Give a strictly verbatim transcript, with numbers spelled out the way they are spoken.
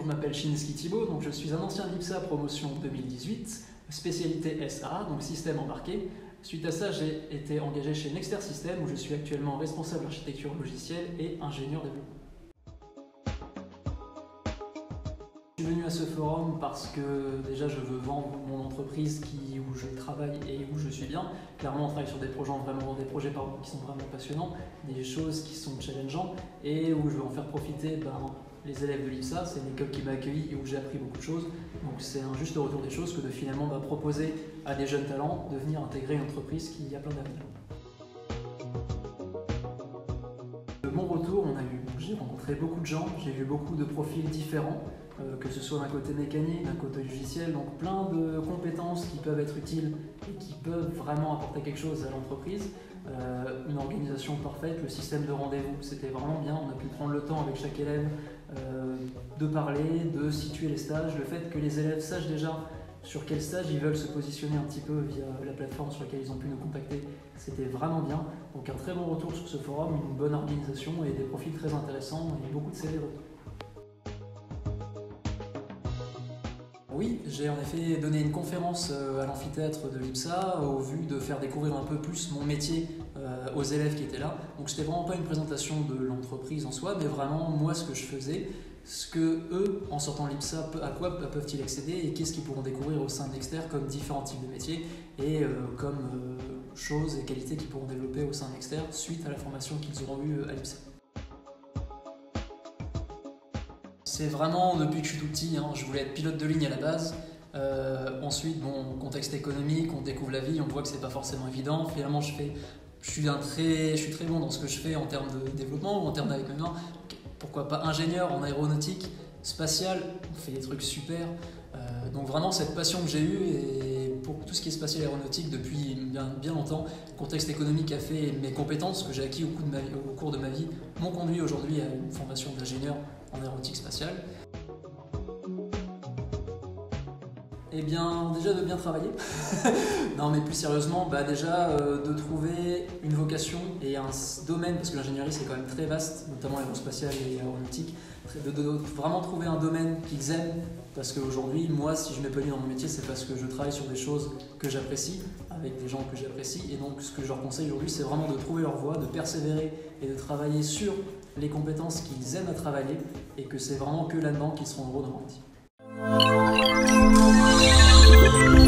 je m'appelle Chineski Thibaut, donc je suis un ancien l'IPSA promotion deux mille dix-huit, spécialité S A A, donc système embarqué. Suite à ça, j'ai été engagé chez Nexter Systems où je suis actuellement responsable architecture logicielle et ingénieur développement. Je suis venu à ce forum parce que déjà je veux vendre mon entreprise qui, où je travaille et où je suis bien. Clairement on travaille sur des projets, vraiment, des projets pardon, qui sont vraiment passionnants, des choses qui sont challengeantes et où je veux en faire profiter ben, les élèves de l'IPSA. C'est une école qui m'a accueilli et où j'ai appris beaucoup de choses. Donc c'est un juste retour des choses que de finalement bah, proposer à des jeunes talents de venir intégrer une entreprise qui a plein d'avenir. De mon retour, on a eu, j'ai rencontré beaucoup de gens, j'ai vu beaucoup de profils différents. Euh, que ce soit d'un côté mécanique, d'un côté logiciel, donc plein de compétences qui peuvent être utiles et qui peuvent vraiment apporter quelque chose à l'entreprise. Euh, une organisation parfaite, le système de rendez-vous, c'était vraiment bien, on a pu prendre le temps avec chaque élève euh, de parler, de situer les stages, le fait que les élèves sachent déjà sur quel stage ils veulent se positionner un petit peu via la plateforme sur laquelle ils ont pu nous contacter, c'était vraiment bien. Donc un très bon retour sur ce forum, une bonne organisation et des profils très intéressants et beaucoup de C V retours. Oui, j'ai en effet donné une conférence à l'amphithéâtre de l'IPSA au vu de faire découvrir un peu plus mon métier aux élèves qui étaient là. Donc c'était vraiment pas une présentation de l'entreprise en soi, mais vraiment moi ce que je faisais, ce que eux, en sortant de l'IPSA, à quoi peuvent-ils accéder et qu'est-ce qu'ils pourront découvrir au sein de Nexter comme différents types de métiers et euh, comme euh, choses et qualités qu'ils pourront développer au sein de Nexter suite à la formation qu'ils auront eue à l'IPSA. C'est vraiment depuis que je suis tout petit, hein, je voulais être pilote de ligne à la base. Euh, ensuite, bon, contexte économique, on découvre la vie, on voit que c'est pas forcément évident. Finalement, je, fais, je, suis un très, je suis très bon dans ce que je fais en termes de développement ou en termes avec mes mains. Pourquoi pas ingénieur en aéronautique, spatial, on fait des trucs super. Euh, donc vraiment cette passion que j'ai eue et pour tout ce qui est spatial et aéronautique depuis bien, bien longtemps, le contexte économique a fait mes compétences que j'ai acquis au, de ma, au cours de ma vie m'ont conduit aujourd'hui à une formation d'ingénieur en aéronautique spatiale. Eh bien, déjà de bien travailler. Non, mais plus sérieusement, bah déjà euh, de trouver une vocation et un domaine, parce que l'ingénierie c'est quand même très vaste, notamment l'aérospatiale et l'aéronautique, de, de, de vraiment trouver un domaine qu'ils aiment, parce qu'aujourd'hui, moi, si je m'épanouis dans mon métier, c'est parce que je travaille sur des choses que j'apprécie, avec des gens que j'apprécie, et donc ce que je leur conseille aujourd'hui, c'est vraiment de trouver leur voie, de persévérer et de travailler sur les compétences qu'ils aiment à travailler, et que c'est vraiment que là-dedans qu'ils seront heureux dans leur métier.